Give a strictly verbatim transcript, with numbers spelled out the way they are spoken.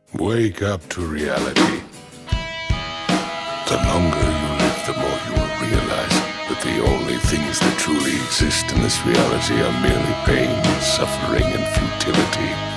Wake up to reality. The longer you live, the more you will realize that the only things that truly exist in this reality are merely pain, suffering, and futility.